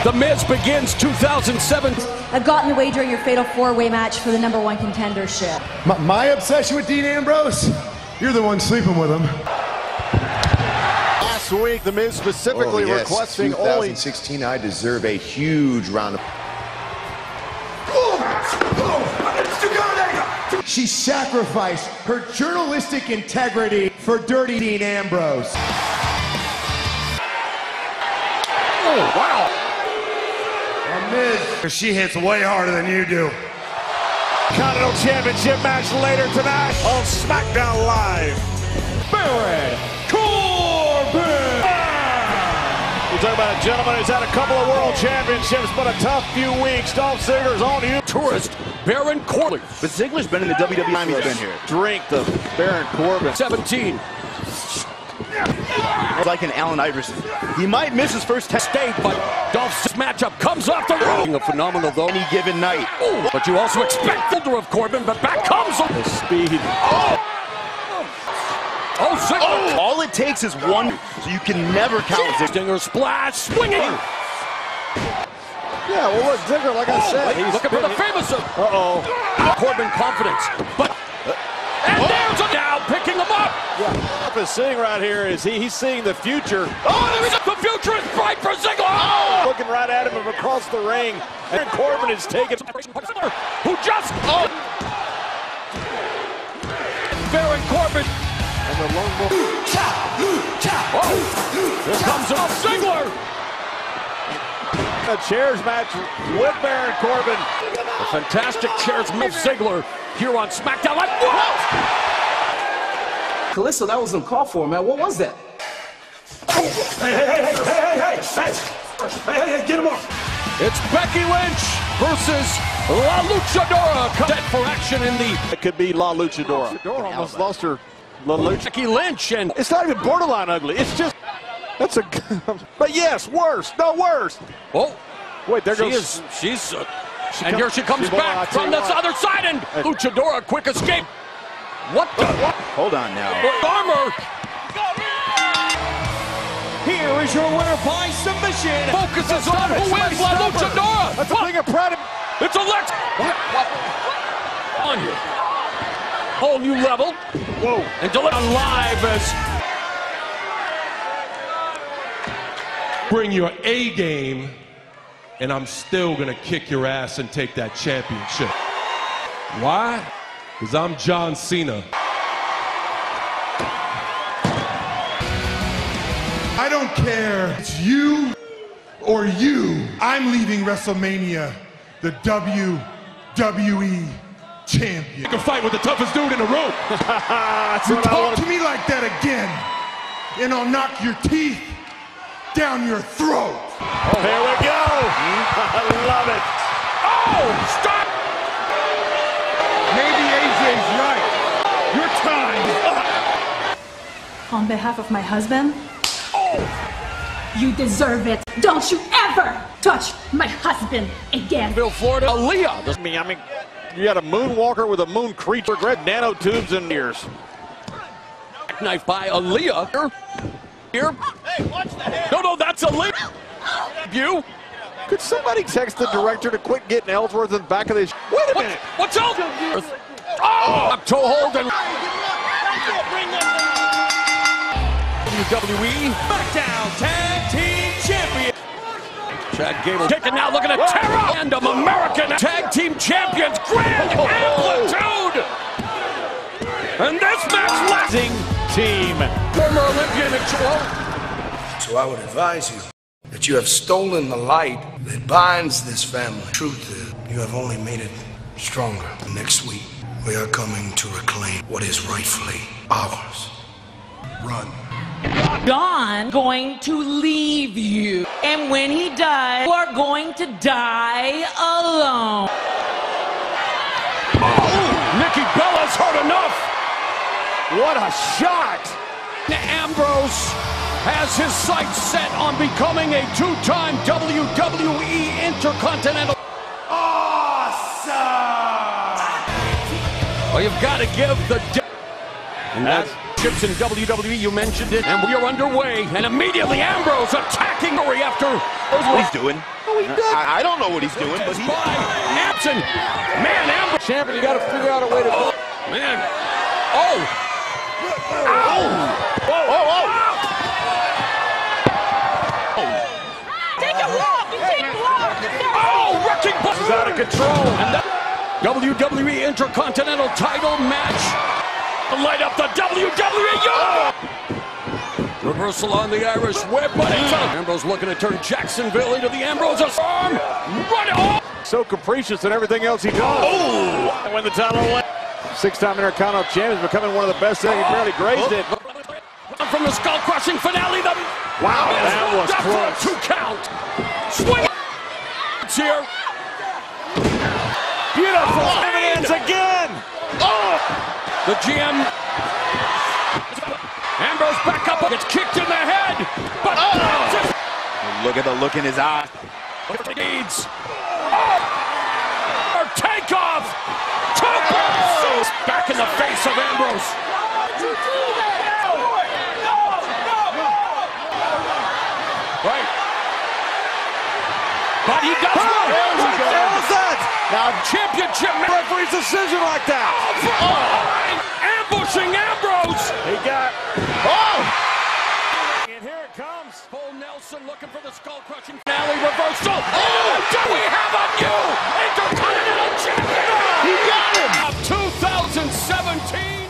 The Miz begins 2007. I've gotten the wager in your fatal four-way match for the #1 contendership. My obsession with Dean Ambrose? You're the one sleeping with him. Last week, The Miz specifically requesting 2016, I deserve a huge round of... She sacrificed her journalistic integrity for dirty Dean Ambrose. Oh, wow. Miz, she hits way harder than you do. Continental Championship match later tonight on Smackdown Live. Baron Corbin! We're talking about a gentleman who's had a couple of world championships, but a tough few weeks. Dolph Ziggler's on you. Tourist Baron Corbin. But Ziggler's been in the WWE time he's been here. Drink the Baron Corbin. 17. Like an Allen Iverson. He might miss his first test. Stayed, but Dolph's matchup comes off the ring. A phenomenal though. Any given night. Ooh, but you also expect the of Corbin, but back comes the speed. Oh, Ziggler. All it takes is one, so you can never count Ziggler. Stinger splash, swinging. Yeah, well, look, Ziggler, like I said, he's looking for the famous. Corbin confidence, but and there's a down, picking him up. What he's seeing right here is he's seeing the future. The future is bright for Ziggler. Looking right at him across the ring, and Corbin is taking. Who just Baron Corbin. And the lone wolf. Here comes Ziggler. A chairs match with Baron Corbin. A fantastic chairs move Ziggler here on SmackDown Live. Callisto, that wasn't called for, man. What was that? Hey, get him off. It's Becky Lynch versus La Luchadora. Set for action in the... It could be La Luchadora. Almost lost her. Becky Lynch, and it's not even borderline ugly. It's just... That's a... But yes, worse. No, worse. Oh. Wait, there goes... And here she comes back from the other side, and Luchadora, quick escape. What the... Hold on now. Armor. Here is your winner by submission. Focuses on who wins La Luchadora. That's a thing of pride. It's Alex. What? On you. Whole new level. Whoa. And deliver on live as... Bring your A game, and I'm still gonna kick your ass and take that championship. Why? Because I'm John Cena. I don't care. It's you or you. I'm leaving WrestleMania the WWE champion. You can fight with the toughest dude in the room. You talk to me like that again, and I'll knock your teeth down your throat. Oh, here we go. I love it. Oh, stop. Maybe AJ's right. Your time. On behalf of my husband, you deserve it. Don't you ever touch my husband again. Florida, Aaliyah. I mean, you got a moonwalker with a moon creature, red nanotubes in ears. Knife by Aaliyah. Here. Hey, watch the head. No, that's Aaliyah. You. Could somebody text the director to quit getting Ellsworth in the back of this? Wait a minute. What's Ellsworth? Oh, up toe hold and... WWE Smackdown Tag Team Champion. Chad Gable kicking now, looking at Terra and American Tag Team Champions, Grand Amplitude. And this match lasting team. Former Olympian and So I would advise you that you have stolen the light that binds this family. Truth is, you have only made it stronger. Next week, we are coming to reclaim what is rightfully ours. Run. Don going to leave you, and when he dies, you are going to die alone. Oh, Nikki Bella's hurt enough. What a shot! Ambrose has his sights set on becoming a two-time WWE Intercontinental. Awesome! Well, you've got to give the... And that's Chips in WWE, you mentioned it, and we are underway, and immediately Ambrose attacking after. What he's doing? I don't know what he's doing, but he's by Amson. Man, Ambrose. Champion, you got to figure out a way to go. Man. Oh. Ow. Whoa, whoa, whoa. Take a walk. You take a walk. Oh, wrecking ball. This is out of control. And that WWE Intercontinental title match. Light up the WWE. Reversal on the Irish whip, but it's up. Ambrose looking to turn Jacksonville into the Ambrose's arm. Run it off. So capricious in everything else he does. Oh! And when the title went. Six-time Intercontinental champion, becoming one of the best. He barely grazed it. From the skull-crushing finale. Wow, that was close. 2 count. Swing. It's here. Beautiful. Evidence again. Oh! The GM. Ambrose back up. Gets kicked in the head. But Look at the look in his eye. Needs. Or takeoff. Back in the face of Ambrose. Right. But he does not. Now, Championship referee's decision like that. Ambushing Ambrose. He got. Oh! And here it comes. Paul Nelson looking for the skull-crushing finale reversal. Oh! Do we have a new Intercontinental Champion? He got him. Of 2017.